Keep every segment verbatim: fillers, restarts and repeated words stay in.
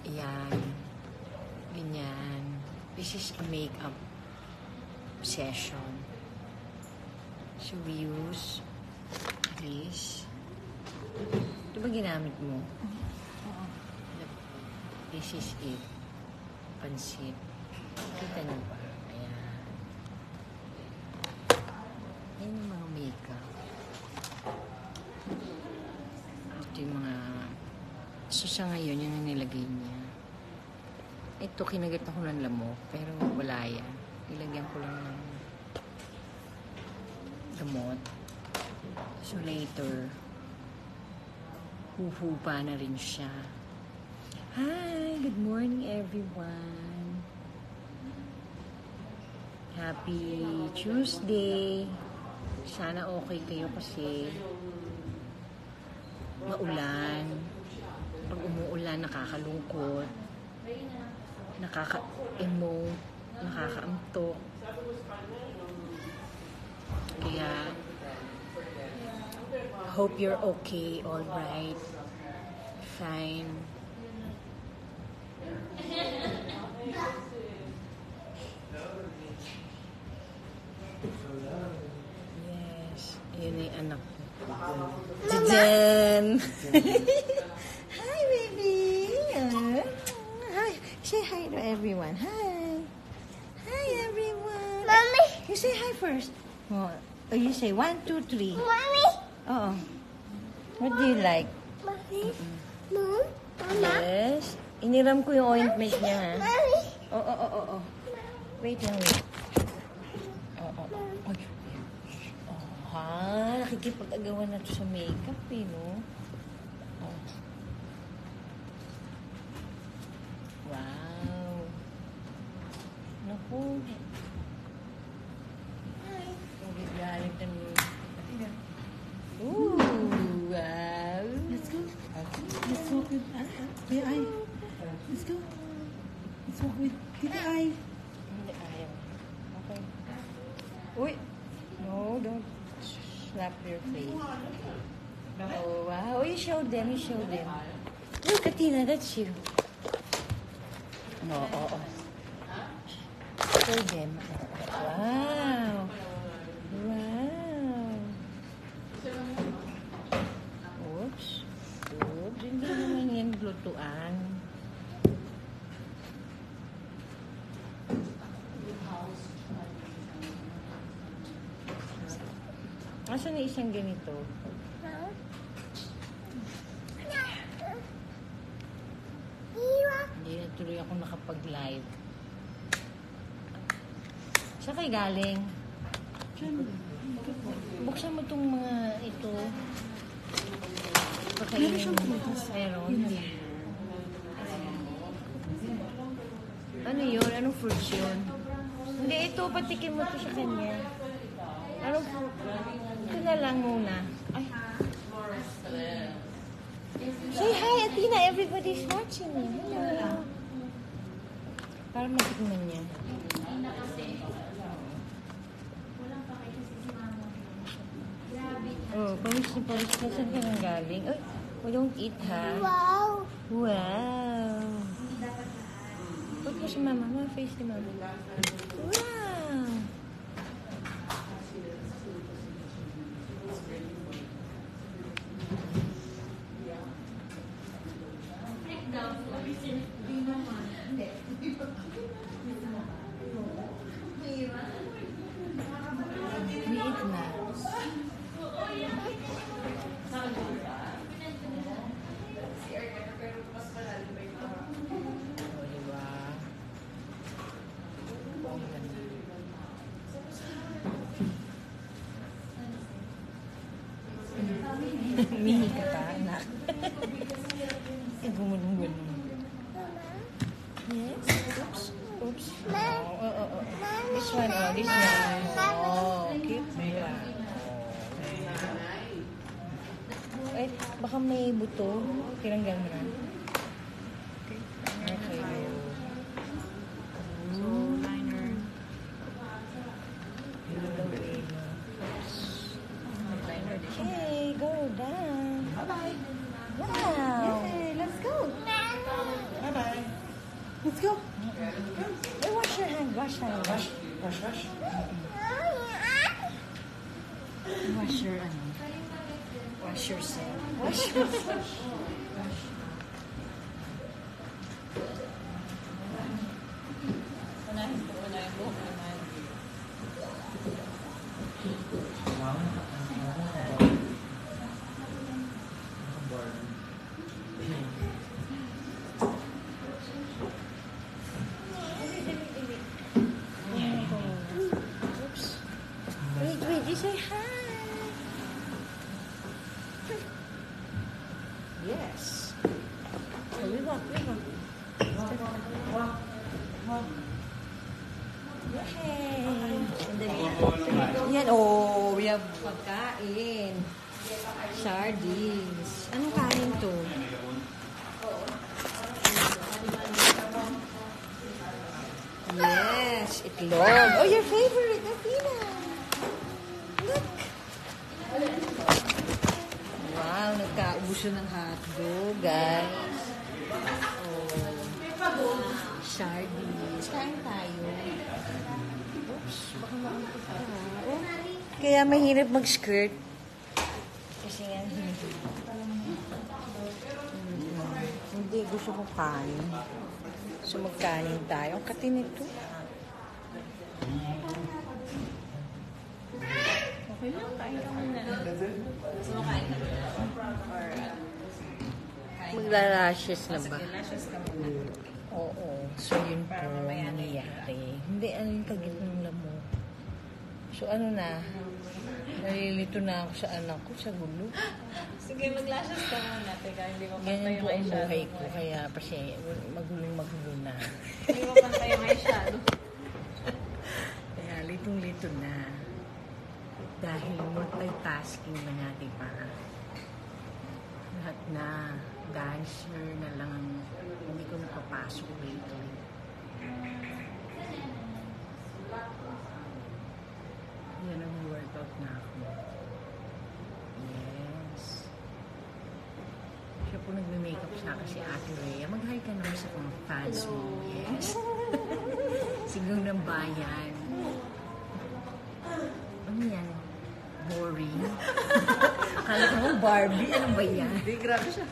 Ayan. Ganyan. This is a makeup session. So, we use this. Ito ba ginamit mo? Oo. This is it. Pansit. Kita niyo ba? Ayan. Yan yung mga makeup. Ito yung mga... So, sa ngayon, yun ang nilagay niya. Ito, kinagat ako ng lamok, pero wala yan. Ilagyan ko lang ng gamot. So, later, huhupa na rin siya. Hi! Good morning, everyone! Happy Tuesday! Sana okay kayo kasi maulan. Pag umuulan, nakakalungkot. Nakaka-emo. Nakaka-amtok. Kaya, hope you're okay, all right, fine. Yes, yun ay anak ko. Diyan! Hi, baby! Uh, hi, say hi to everyone. Hi! Hi, everyone! Mommy! You say hi first. Oh, you say one, two, three. Mommy! Oo. What do you like? Mommy? Mom? Mama? Yes. Iniram ko yung ointment niya, ha? Mommy? Oo, oo, oo, oo. Wait lang, wait. Oo, oo. Ay. Oh, ha? Nakikipag-agawan na to sa makeup, eh, no? Oh. Wow. Naku. Hi. Galit na mo. Ooh, wow. Let's go. Let's walk with uh, Tita Ai. Let's go. Let's walk with Tita Ai. Hindi, ayaw. Okay. Uy! No, don't slap your face. Oh, wow. You showed them, you showed them. Look, Katina, that's you. Oo, oo, oo. Show them. Wow. Wow. Oops. Oops. Hindi naman yan lutuan. Asan na isang ganito? Hindi na tuloy ako nakapag-live. Saan kayo galing? Buksan mo itong mga ito. Meron siyang prutas. Meron. Ano yun? Anong fruits yun? Hindi, ito. Patikin mo ito sa kanya. Anong fruit? Ito na lang muna. Ay. Say hi, Athena. Everybody's watching you. Hello. Para matikman niya. Oh, pawis na pawis ka. Saan ka nang galing? Ay, we don't eat, ha? Wow! Wow! Pag mo si mama. Mama, face ni mama. Wow! We eat na. Oh, diba? Ang ganda. Mini ka pa, anak. Eh, gumunong-gunong. Yes? Oops. Oops. Oh, oh, oh, oh. This one, oh, this one. Oh, cute. Diba? Oh. Eh, baka may buto. Tinanggal mo na. Okay. Okay. So, liner. Hey, go down. Bye-bye. Wow. Yay, let's go. Bye-bye. Wash tayo. Wash, wash, wash. Wash your, ano? Wash yourself. Wash yourself. Unahin ko muna yung buhok naman. Oops. Wait, wait, you say hi. Yes. Oh, we walk, we walk. Yay! Sandali. Yan, oh, we have pagkain. Sardines. Anong kanin to? Yes, itlog. Oh, your favorite, Athena. Look. Wow, nagkaubuso ng hotdog, guys. Oh, sardines. Kain tayo. Oops, baka maangkot ka. Oh, kaya mahirap mag-skirt. Kasi nga, hindi. Hindi, gusto ko kanin. So, magkanin tayo. Ang katin ito. Okay lang, kain ka muna. Gusto mo kain ka muna? Or, uh, Magla-lashes na ba? sige, lashes ka muna. Oo. So, yun po nangyayari. Hindi, ano yung kagit ng lamok. So, ano na? Nalilito na ako sa anak ko, sa gulo. Sige, mag-lashes ka muna. Teka, hindi mo pantay Ganyan yung po ang eyeshadow buhay mo ko. eh. Kaya kasi magulong magulo na. Hindi mo pantay yung eyeshadow. Kaya litong-lito na. Dahil multitasking na nga, diba? Lahat na. Dancer na lang ang hindi ko napapasok dito. Yan ang workout na ako. Yes. Siya po nagme-makeup sa akin si Ate Rhea. Mag-hi ka naman sa mga fans mo. Yes. Sigaw ng bayan. Ano yan? Boring. Akala ko mo Barbie. Ano ba yan? Hindi, grabe siya.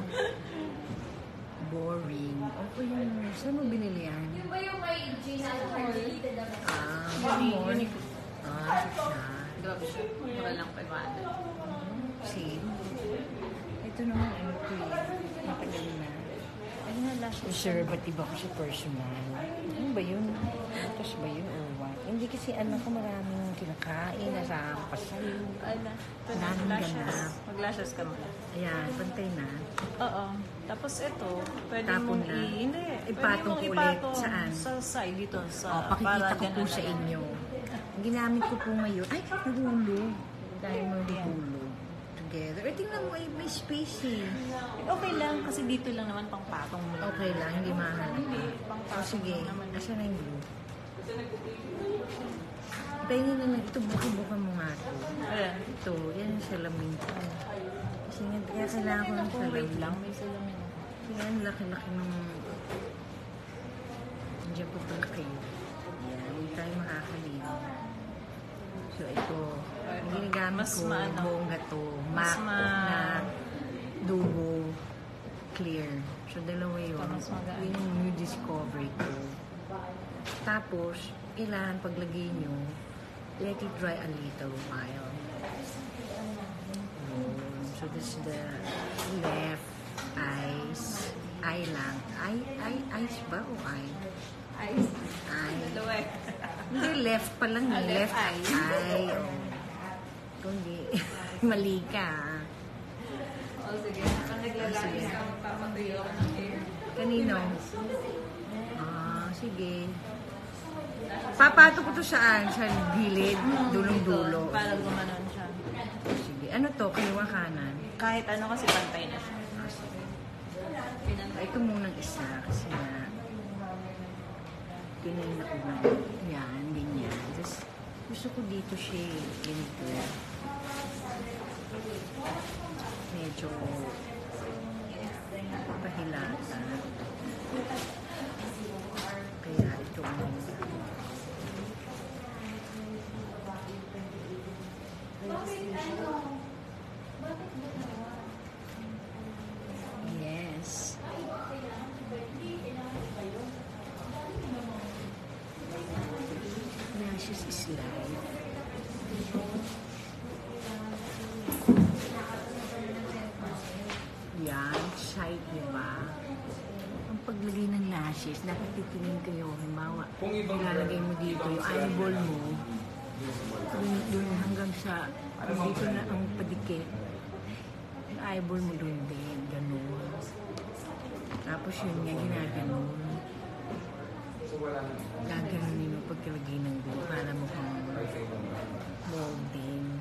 Boring. Okay yun. Saan mo binili yan? Yung ba yung kay Gina related ako? Ah, Unique. Ah, siya. Grabe siya. Mura lang five hundred. See? Ito naman, ano ko eh. Matagal na. Ano nga last preservative ako sa personal. Ano ba yun? Butas ba yun or what? Hindi kasi alam ko maraming kinakain, nasampas sa'yo. Ay na. Daming Lashes. ganap. Mag-lashes ka muna. Ayan, pantay na. Oo. Tapos ito, pwede Tapon mong na. i... Hindi. Pwede Ipatong mong ko ulit. ipatong Saan? sa side dito. Sa, Oh, pakikita para ko po ganun sa na lang. inyo. Ang ginamit ko po ngayon, ay, nahulog. Dahil mahulog. Together. Eh, tingnan mo, ay, may space eh. Okay lang, kasi dito lang naman pang patong mo. Okay lang, hindi mahal. Hindi, pang O patong sige, lang naman. asa na yung glue? Pahingin na lang, ito buka-buka mo nga ito. Ayan. Ito, yan yung salamin ko. Kasi nga, kaya kailangan ko ng Ako, wait salamin. lang, may salamin ako. Kaya ang laki-laki ng... Diyan po pala kayo. Yan, hindi tayo makakaliwa. So ito, ang ginagamit Mas ko, maano? bongga to, Mas MAC ma- na duo clear. So dalawa yun. Mas magaan. Yun yung new discovery ko. Tapos, kailangan paglagay nyo, let it dry a little while. Yun. So this is the left eyes. Eye lang. Eye, eye, eyes ba o eye? Eyes. Eye. Dalawa eh. Hindi, left pa lang Ah, eh. left Left eye. eye. Oh. Kundi, mali ka. ah. O sige, pag naglalaki ka, magpapatuyo ako ng hair. Kanino? Ah, sige. Papato ko to saan? Sa gilid? Dulong-dulo. Para gumanon siya. Sige. Ano to? Kaliwa kanan? Kahit ano kasi pantay na siya. Ah, sige. Ah, ito munang isa kasi na pinili na ko na. Yan, ganyan. Tapos, gusto ko dito siya eh. Ganito. Medyo pahilata. Kaya ito ang lashes is life. Yan, shite, diba? Ang paglagay ng lashes, dapat titingin kayo. Halimbawa, ilalagay mo dito yung eyeball mo. Dun, dun hanggang sa, dito na ang padikit. Yung eyeball mo dun din, ganun. Tapos yun nga, ginaganon. Gaganunin mo pagkalagay ng dun para mo kang molding.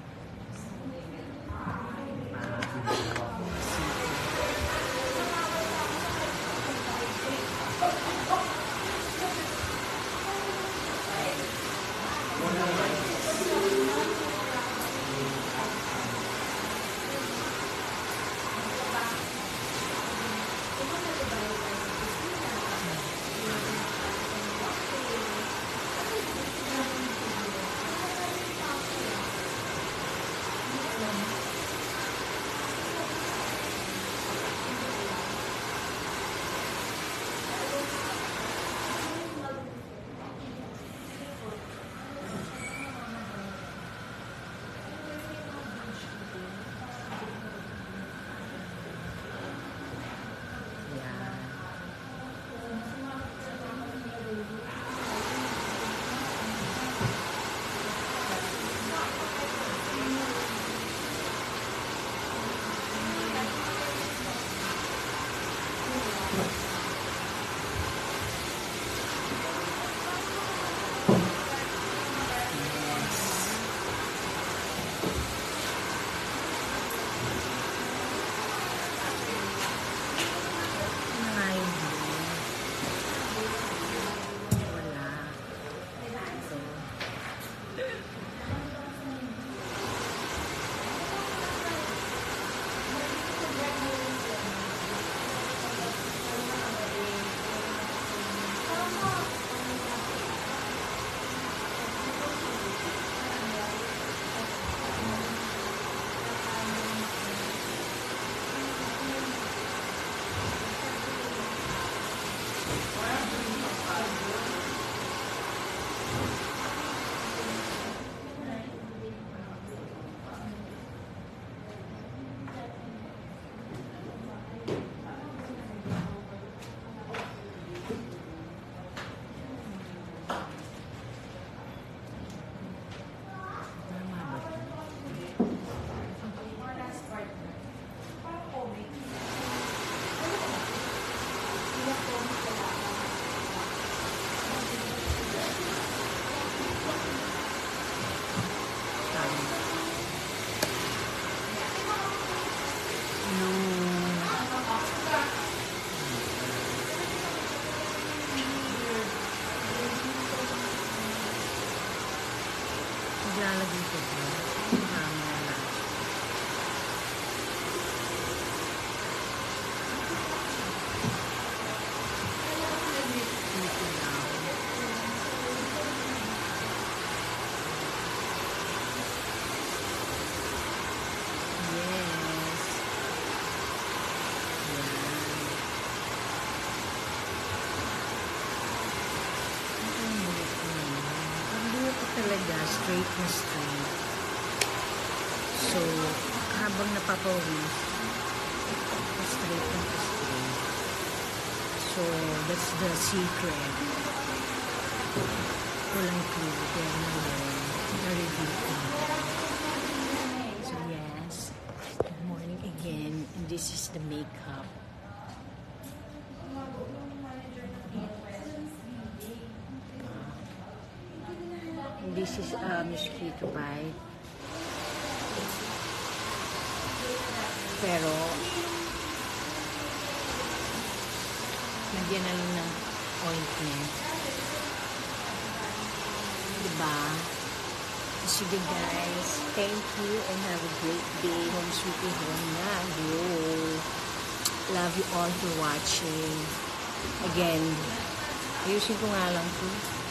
Maglalagay ko pa. Marami na lang. Dito lang. Yes. Yan. Ang buhok ko naman. Ang buhok ko talaga, straight na straight. So, habang napapawis, straight na straight. So, that's the secret. Walang clue, pero ngayon, na-reveal ko na. So, yes. Good morning again. And this is the makeup. This is a mosquito bite. Pero, nagyan na lang ng ointment. Diba? Sige guys, thank you and have a great day. Home sweet home na. Go. Love you all for watching. Again, ayusin ko nga lang to.